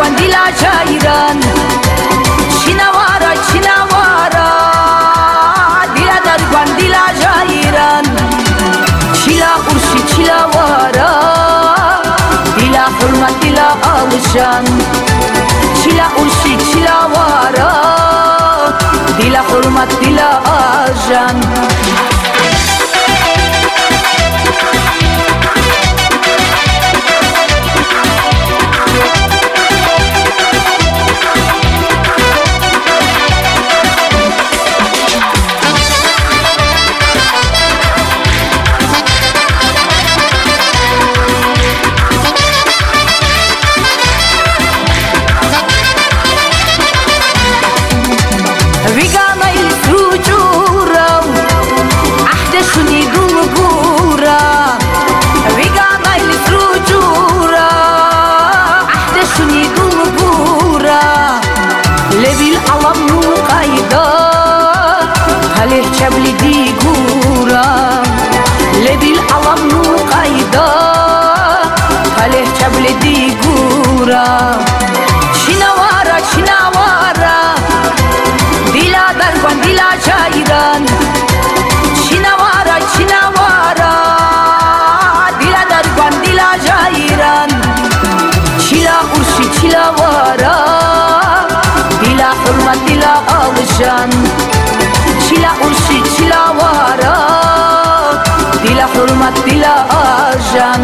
gwandila jairan Chinawara, Chinawara Dila dar gwandila jairan Chila urshi chilawara Dila hurmat dila alışan Chila urshi chilawara Dila hurmat dila alışan شبلي دي قورا لبي العظم قايدة عليه شبلي دي قورا شنوارا شنوارا ديلا دربان ديلا جايران شنوارا شنوارا ديلا دربان ديلا جايران شلا أرشي شلا وارا ديلا حرمة ديلا أغشان Chila urshi chila wara Dila hurmat dila ajan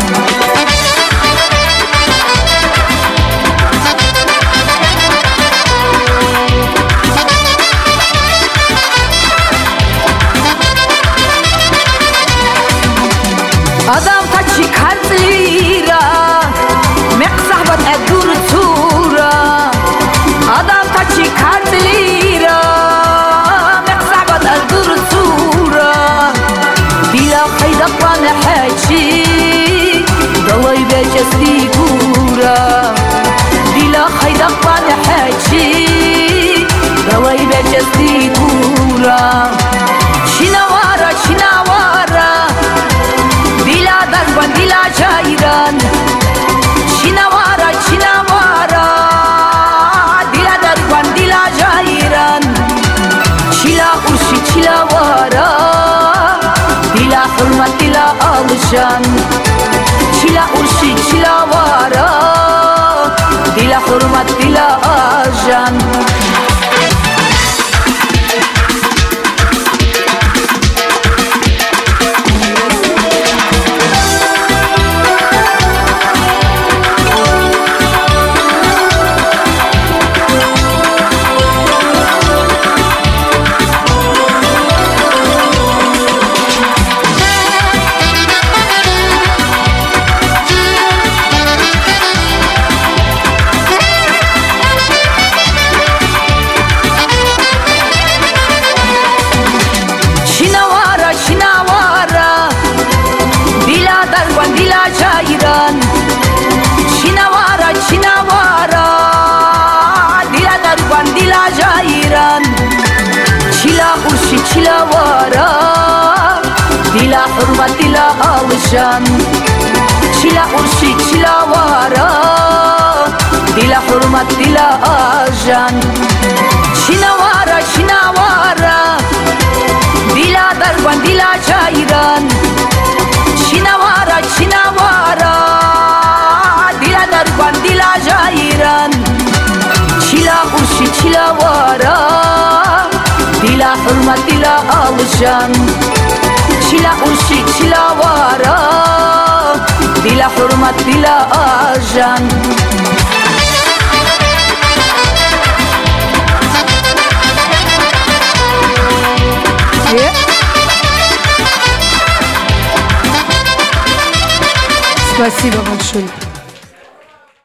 Adam tachi kartlira Mek sahbat adur tura Adam tachi kartlira دقنا حاجي ضوي بجسدي كورا دلا خيدقنا حاجي ضوي بجسدي كورا شنوارا شنوارا دلا دربان دلا جايران شنوارا شنوارا دلا دربان دلا جايران شلا أرشي شلا وارا دلا حرمة دلا أغشان شلا أرشي شلا وارا دلا حرمة دلا أغشان جايران شنوارا شنوارا دلا دربان دلا جايران شلا أرشي شلا وارا دلا حرمة دلا أغشان شلا أرشي شلا وارا دلا حرمة دلا أغشان شنوارا شنوارا دلا دربان دلا جايران شنوارا شنوارا دلا دربان دلا جايران شلا أرشي شلا وارا دلا حرمة دلا أغشان شلا أرشي شلا وارا دلا حرمة دلا أغشان Спасибо большое.